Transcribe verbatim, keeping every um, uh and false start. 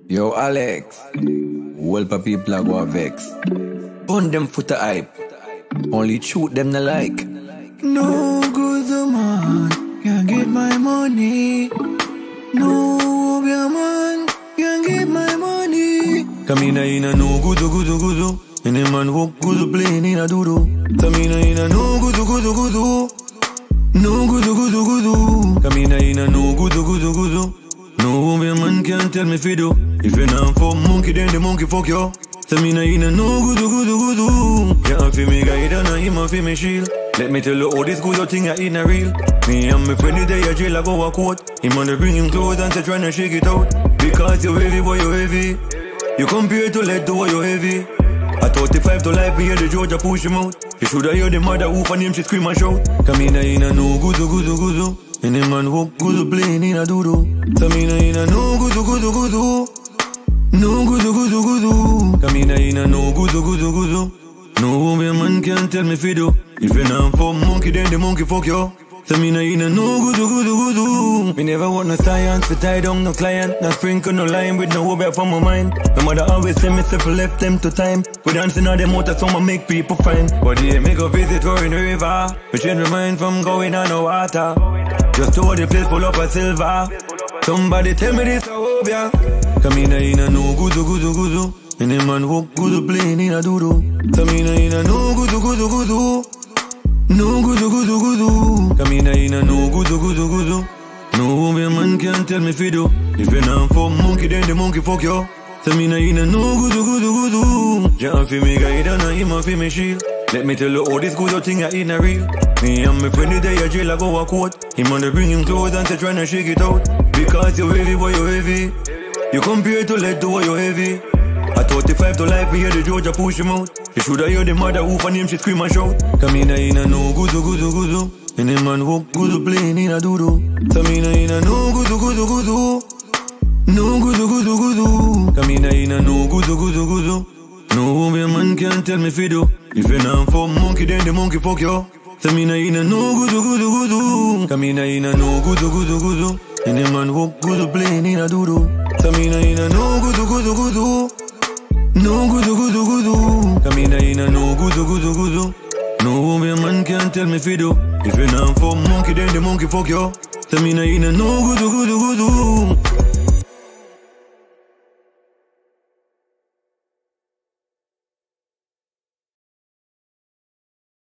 Yo, Alex, whelp of people a go vex. Burn them foot a hype, only shoot them the like. No good man can get my money. No be a man can get my money. Come in a in a no good good good. And a man walk good playing in a doodoo. Come in a in a no good good good. No good good good. Come in a in a no good good good. No be a man can tell me fido. If you're not for monkey, then the monkey fuck you. Tell me na in a no good good good. Yeah, feel me guide and him a feel me shield. Let me tell you all this good thing I in a real. Me and my friend the day a jail I go a court. Him on the bring him clothes and say tryna shake it out. Because you heavy boy you heavy. You compare to let do what you heavy. At thirty-five to life, we hear the Georgia push him out. You shoulda hear the mother who for name she scream and shout. Come in a in a no good good good. And the man walk good playing in a doodoo. Come in a in a no good good good. No good good good. Come in a in a no good good good. No be a man can tell me fido. If you're not for monkey, then the monkey fuck you. Tell me na in a no good good good. Me never want no science, to tie down no client. Not sprinkle no line with no back from my mind. My mother always tell me to left them to time. We dancing on them motor, some make people fine. But yeah, make a visit or in the river. We change my mind from going on no water. Just to the place full up of silver. Somebody tell me this a hope, yeah. Come in a in a no good good good. And the man walk good playing in a doodoo. Come in a in a no good good good. No good good good. Come in a in a no good good good. No be a man can tell me fido. If you're not for monkey, then the monkey fuck you. Come in a in a no good good good. Yeah, feel me guide and him a feel me shield. Let me tell you all this good thing I in a real. Me and my friend the day a jail I go a court. Him on the bring him clothes and say tryna shake it out. Because you heavy boy you heavy. You compare to let do what you heavy. At thirty-five to life, we hear the Georgia push him out. You shoulda hear the mother who for name she scream and shout. Come in a in a no good good good. And the man walk good playing in a doodoo. Come in a in a no good good good. No good good good. Come in a in a no good good good. No be a man can tell me fido. If you're not for monkey, then the monkey fuck you. Come in a in a no good good good. Come in a in a no good good good. And the man walk good playing in a doodoo. Come in a in a no good good good. No good good good. Come in a in a no good good good. No be a man can tell me fido. If you're not for monkey, then the monkey fuck you. Come in a in a no good good good.